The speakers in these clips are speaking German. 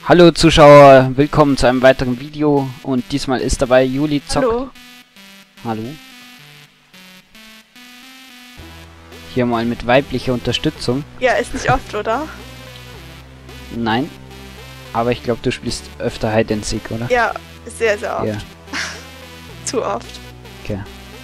Hallo Zuschauer, willkommen zu einem weiteren Video und diesmal ist dabei Juli Zock. Hallo. Hallo. Hier mal mit weiblicher Unterstützung. Ja, ist nicht oft, oder? Nein. Aber ich glaube, du spielst öfter Hide and Seek, oder? Ja, sehr, sehr oft. Ja. Zu oft. Okay.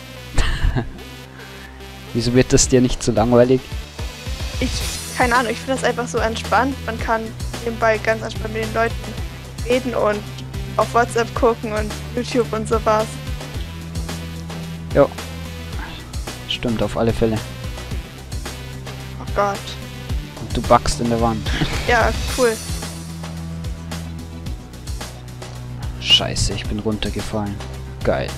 Wieso wird das dir nicht zu langweilig? Keine Ahnung, ich finde das einfach so entspannt. Man kann nebenbei ganz entspannt mit den Leuten reden und auf WhatsApp gucken und YouTube und sowas. Jo. Stimmt, auf alle Fälle. Oh Gott. Und du backst in der Wand. Ja, cool. Scheiße, ich bin runtergefallen. Geil.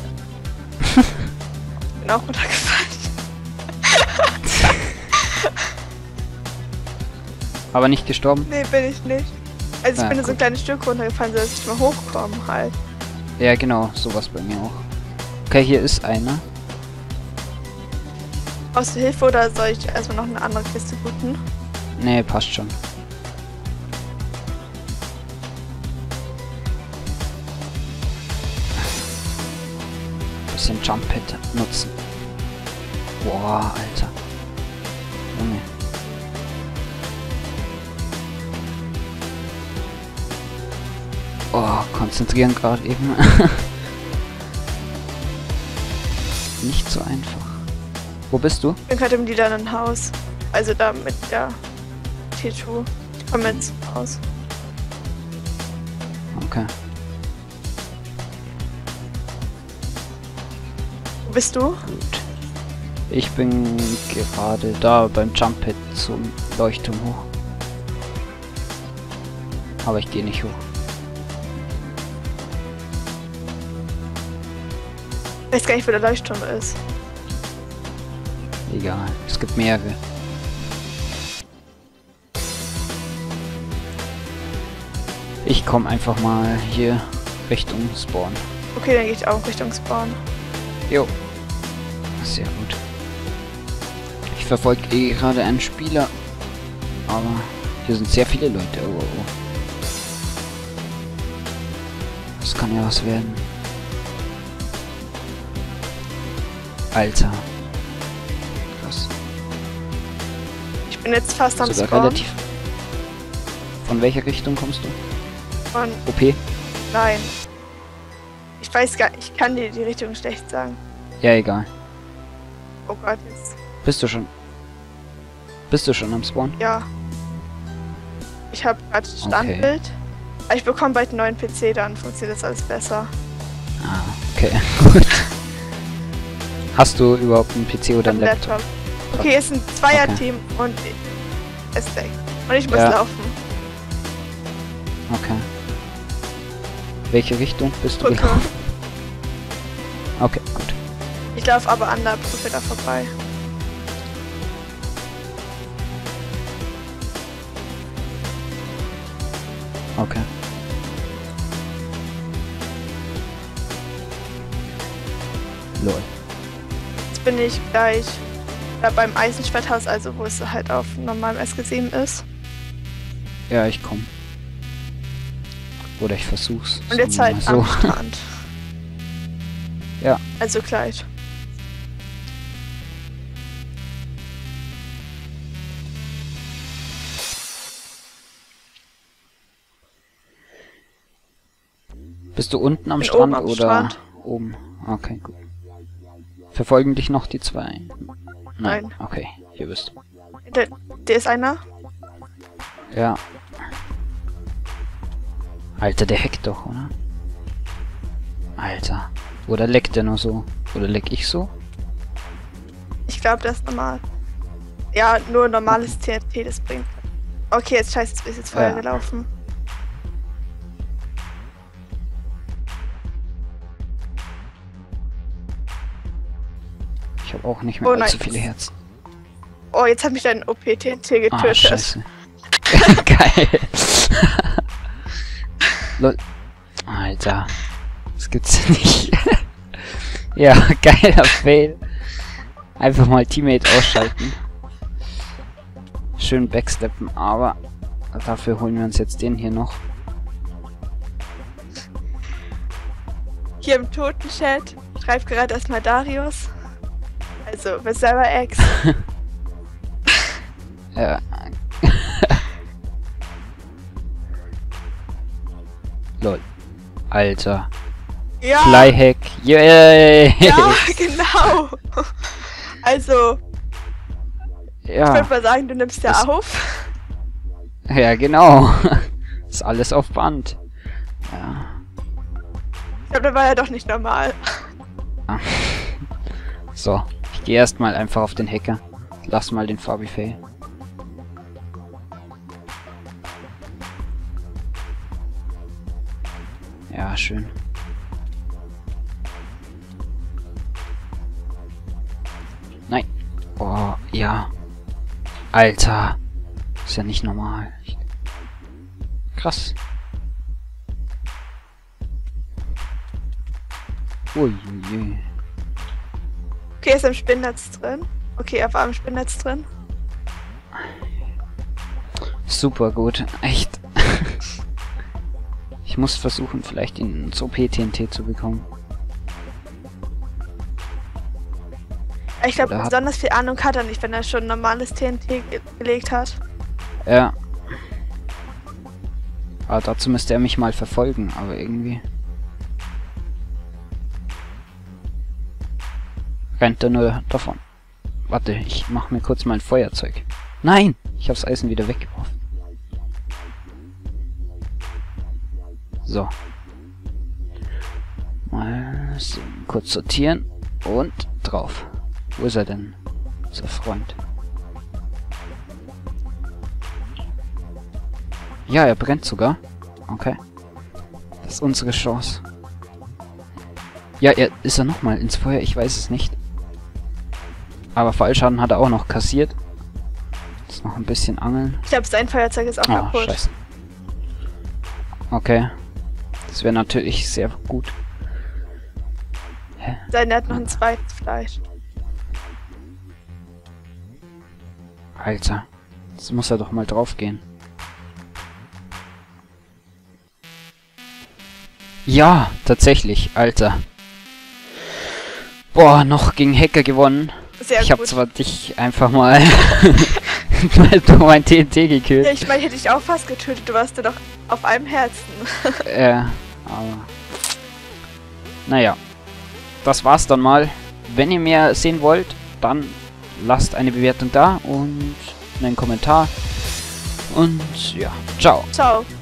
Bin auch runtergefallen. Aber nicht gestorben? Nee, bin ich nicht. Also ich bin gut. so ein kleines Stück runtergefallen, sodass ich mal hochkomme halt. Ja, genau, sowas bei mir auch. Okay, hier ist einer. Brauchst du Hilfe oder soll ich erstmal noch eine andere Kiste booten? Nee, passt schon. Bisschen Jump Pad nutzen. Boah, Alter. Junge. Oh, konzentrieren gerade eben. Nicht so einfach. Wo bist du? Ich bin gerade im lilanen Haus. Also da mit der T2. Ich komme jetzt raus. Okay. Wo bist du? Gut. Ich bin gerade da beim Jump Pad zum Leuchtturm hoch. Aber ich gehe nicht hoch. Ich weiß gar nicht, wo der Leuchtturm ist. Egal, es gibt mehrere. Ich komme einfach mal hier Richtung Spawn. Okay, dann gehe ich auch Richtung Spawn. Jo. Sehr gut. Ich verfolge gerade einen Spieler. Aber hier sind sehr viele Leute. Oh, oh, oh. Das kann ja was werden. Alter. Krass. Ich bin jetzt fast am Sogar Spawn. relativ. Von welcher Richtung kommst du? Von... OP? Nein. Ich weiß gar nicht, ich kann dir die Richtung schlecht sagen. Ja, egal. Oh Gott, jetzt... Bist du schon? Bist du schon am Spawn? Ja. Ich habe gerade Standbild. Aber ich bekomme bald einen neuen PC, dann funktioniert das alles besser. Ah, okay. Gut. Hast du überhaupt einen PC oder einen Laptop? Okay, es ist ein Zweierteam und es ist weg. Und ich muss laufen. Okay. Welche Richtung bist du Brücke. gelaufen? Okay, gut. Ich laufe aber an der Brücke da vorbei. Okay. Lol. Jetzt bin ich gleich beim Eisenschwerthaus, also wo es halt auf normalem SG7 ist. Ja, ich komm. Oder ich versuch's. Und jetzt sagen halt wir mal am Strand. Ja. Also gleich. Bist du unten am Bin Strand oben am oder Strand. oben? Okay, gut. Verfolgen dich noch die zwei? Nein. Okay, hier bist du. Der ist einer. Ja. Alter, der hackt doch, oder? Alter. Oder leckt der nur so? Oder leck ich so? Ich glaube, das ist normal. Ja, nur normales TNT, das bringt. Okay, jetzt scheiße, jetzt ist jetzt Feuer gelaufen. Ich habe auch nicht mehr allzu viele Herzen. Oh, jetzt hat mich dein OP-TNT getötet. Ah, scheiße. Geil. Lol. Alter. Das gibt's nicht. Ja, geiler Fail. Einfach mal Teammate ausschalten. Schön backsteppen, aber dafür holen wir uns jetzt den hier noch. hier im Totenchat schreibt gerade erstmal Darius. Also, wer selber Ex. Ja. Lol. Alter. Ja, Flyhack. Yay! ja, genau. Also, ich Ja. würde mal sagen, du nimmst ja Das- auf. Ja, genau. Ist alles auf Band. Ja. Ich glaube, der war ja doch nicht normal. So, ich gehe erstmal einfach auf den Hacker. Lass mal den Fabi fail. Ja, schön. Nein. Oh, ja. Alter. Ist ja nicht normal. Krass. Uiuiui. Okay, er ist im Spinnnetz drin. Okay, er war im Spinnnetz drin. Super gut. Echt. Ich muss versuchen, vielleicht ihn ins OP-TNT zu bekommen. Ich glaube, Oder hat- besonders viel Ahnung hat er nicht, wenn er schon normales TNT gelegt hat. Ja. Aber dazu müsste er mich mal verfolgen, aber irgendwie... rennt er nur davon. Warte, ich mach mir kurz mal ein Feuerzeug. Nein! Ich hab's Eisen wieder weggeworfen. So. Mal so, kurz sortieren und drauf. Wo ist er denn? Unser Freund. Ja, er brennt sogar. Okay. Das ist unsere Chance. Ja, ist er nochmal ins Feuer? Ich weiß es nicht. Aber Fallschaden hat er auch noch kassiert. Jetzt noch ein bisschen angeln. Ich glaube, sein Feuerzeug ist auch Ah, kaputt. scheiße. Okay. Das wäre natürlich sehr gut. Hä? Sein hat noch ein zweites Fleisch. Alter. Jetzt muss er doch mal drauf gehen. Ja, tatsächlich, Alter. Boah, noch gegen Hacker gewonnen. Sehr Ich habe gut. zwar dich einfach mal durch mein TNT gekillt. Ja, ich meine, hätte ich auch fast getötet. Du warst ja doch auf einem Herzen. Aber... Naja. Das war's dann mal. Wenn ihr mehr sehen wollt, dann lasst eine Bewertung da und einen Kommentar. Und ja, ciao. Ciao.